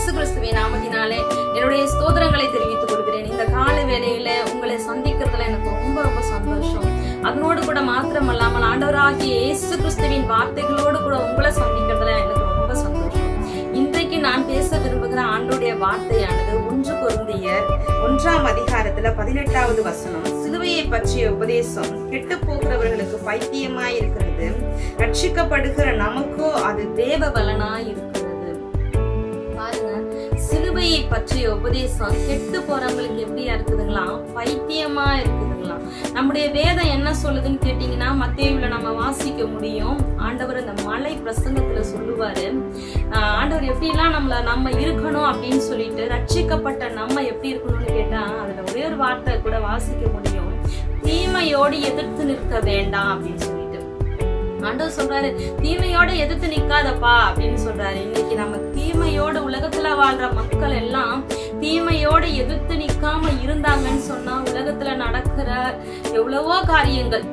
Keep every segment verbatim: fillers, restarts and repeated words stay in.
இயேசு கிறிஸ்துவின் நாமத்தினாலே என்னுடைய ஸ்தோத்திரங்களை தெரிவித்துக் கொள்கிறேன். இந்த கால வேளையில உங்களை சந்திக்கிறதுல எனக்கு ரொம்ப ரொம்ப சந்தோஷம். அதனோடு கூட மாத்திரமல்லாமல் ஆண்டவராகிய இயேசு கிறிஸ்துவின் வார்த்தைகளோடு கூட உங்களை சந்திக்கிறதுல எனக்கு ரொம்ப சந்தோஷம். இன்றைக்கு நான் பேச விரும்புகிற ஆண்டோடைய வார்த்தையானது ஒன்று கொரிந்தியர் ஒன்றாம் அதிகாரத்துல பதினெட்டாவது வசனம். சிலுவையை பற்றிய உபதேசம் கெட்டு போகிறவர்களுக்கு பைத்தியமாய் இருக்கிறது, ரட்சிக்கப்படுகிற நமக்கோ அது தேவ பலனாய் இருக்கிறது. பாருங்க, சிலுவையை பற்றிய உபதேசம் கெட்டு போறவங்களுக்கு எப்படியா இருக்குதுங்களா? பைத்தியமா இருக்குதுங்களா? நம்முடைய வேதம் என்ன சொல்லுதுன்னு கேட்டீங்கன்னா, மத்தேயுல நம்ம வாசிக்க முடியும். ஆண்டவர் இந்த மலை பிரசங்கத்துல சொல்லுவாரு, ஆண்டவர் எப்படி எல்லாம் நம்மள நம்ம இருக்கணும் அப்படின்னு சொல்லிட்டு, ரட்சிக்கப்பட்ட நம்ம எப்படி இருக்கணும்னு கேட்டா அதுல ஒரே ஒரு வார்த்தை கூட வாசிக்க முடியும், தீமையோடு எதிர்த்து நிற்க வேண்டாம் அப்படின்னு சொல்லிட்டு ஆண்டவர் சொல்றாரு. தீமையோட எதிர்த்து நிக்காதப்பா அப்படின்னு சொல்றாரு. இன்னைக்கு நம்ம தீமையோட உலகத்துல வாழ்ற மக்கள் எல்லாம் தீமையோட எதிர்த்து நிக்காம இருந்தாங்கன்னு சொன்னா உலகத்துல நடக்கிற எவ்வளவோ காரியங்கள்,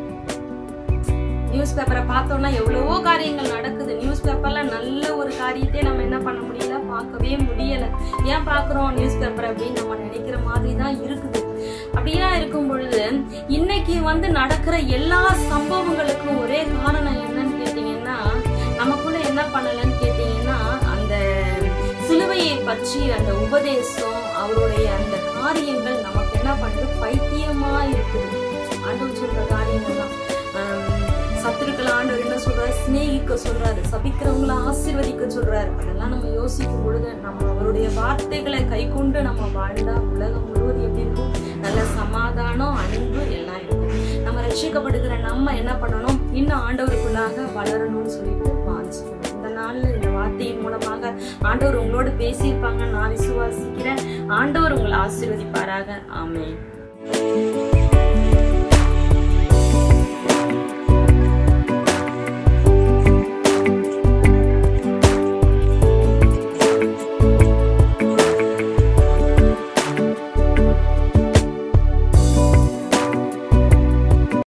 நியூஸ் பேப்பரை பார்த்தோம்னா எவ்வளவோ காரியங்கள் நடக்குது. நியூஸ் பேப்பர்ல நல்ல ஒரு காரியத்தை நம்ம என்ன பண்ண முடியல, பார்க்கவே முடியல. ஏன் பாக்குறோம் நியூஸ் பேப்பர் அப்படின்னு நம்ம நினைக்கிற மாதிரி தான் இருக்குது. அப்படியா இருக்கும் பொழுது இன்னைக்கு வந்து நடக்கிற எல்லா சம்பவங்களுக்கும் ஒரே காரணம் என்னன்னு கேட்டீங்கன்னா, நமக்குள்ள என்ன பண்ணலன்னு கேட்டீங்கன்னா, அந்த சிலுவையை பற்றி அந்த உபதேசம், அவருடைய அந்த காரியங்கள் நமக்கு என்ன பண்றது, பைத்தியமா இருக்குது. ஆண்டவர் சொல்ற காரியங்கள் தான். சத்துருக்கள் ஆண்டவர் என்ன சொல்றாரு, சிநேகிக்க சொல்றாரு, சபிக்கிறவங்களை ஆசீர்வதிக்க சொல்றாரு. அதெல்லாம் நம்ம யோசிக்கும் பொழுது நம்ம அவருடைய வார்த்தைகளை கை கொண்டு நம்ம வாழ்ந்தா உலகம் முழுவதும் எப்படி இருக்கும், நல்ல சமாதானம், அன்பு எல்லாம் இருக்கும். நம்ம ரட்சிக்கப்படுகிற நம்ம என்ன பண்ணணும், இன்னும் ஆண்டவருக்குள்ளாக வளரணும்னு சொல்லிட்டு வாஞ்சிக்கணும். இந்த நாள்ல இந்த வார்த்தையின் மூலமாக ஆண்டவர் உங்களோடு பேசியிருப்பாங்க நான் விசுவாசிக்கிறேன். ஆண்டவர் உங்களை ஆசீர்வதிப்பாராக. ஆமென்.